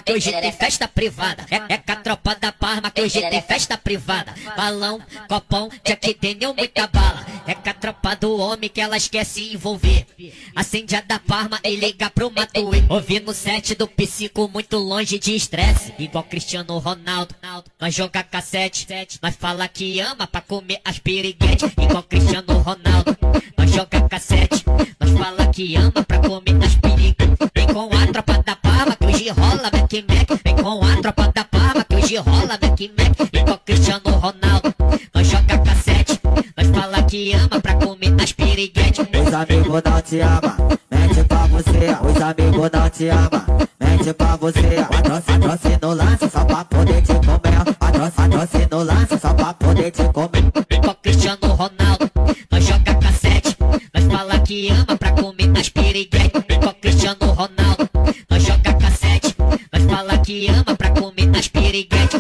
que hoje tem festa privada. É com a tropa da Parma que hoje tem festa privada. Balão, copão, Jack Daniel, muita bala. É com a tropa do homem que elas quer se envolver. Acende a da Parma e liga pro Matuê. Ouvindo o set do psico muito longe de estresse. Igual Cristiano Ronaldo, nós joga cassete. Nós fala que ama pra comer as piriguetes. Igual Cristiano Ronaldo, nós joga cassete. Nós fala que ama pra comer as piriguetes. Vem com a tropa da Parma que hoje rola Mac Mac. Vem com a tropa da Parma que hoje rola Mac Mac. Igual Cristiano Ronaldo, nós joga cassete. Nós fala que ama pra comer as piriguetes. Os amigos não te amam, mente pra você. Os amigos não te amam, mente pra você. Patrocina no lance só pra poder te comer. Patrocina no lance só pra poder te comer. Igual Cristiano Ronaldo, nós joga cassete. Nós fala que ama pra comer as piriguetes. Igual Cristiano Ronaldo, nós joga cassete. Nós fala que ama pra comer as piriguetes.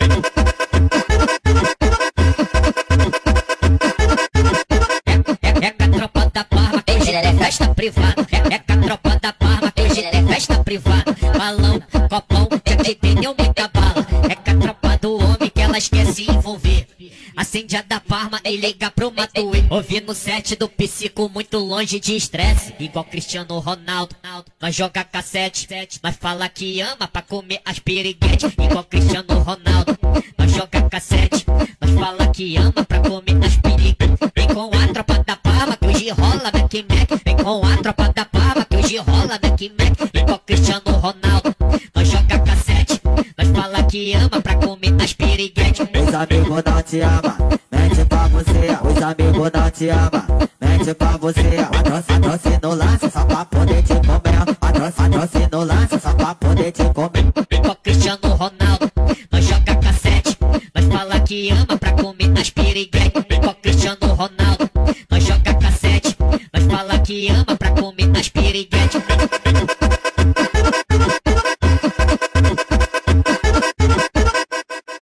É com a tropa da Parma que hoje tem festa privada. É com a tropa da Parma que hoje tem festa privada. Balão, copão, Jack Daniel, muita bala. É com a tropa do homem que elas quer se envolver. Acende a da Parma e liga pro Matuê. Ouvindo o set do psico muito longe de estresse. Igual Cristiano Ronaldo, nós joga cassete. Nós fala que ama pra comer as piriguetes. Igual Cristiano Ronaldo, nós joga cassete. Nós fala que ama pra comer as piriguetes. Vem com a tropa da Parma que hoje rola Mac Mac. Vem com a tropa da Parma que hoje rola Mac Mac. Igual Cristiano Ronaldo, nós joga cassete. Nós fala que ama pra comer as piriguetes. Os amigos não te amam, mente pra você. Os amigos não te amam, mente pra você. Patrocina no lance só pra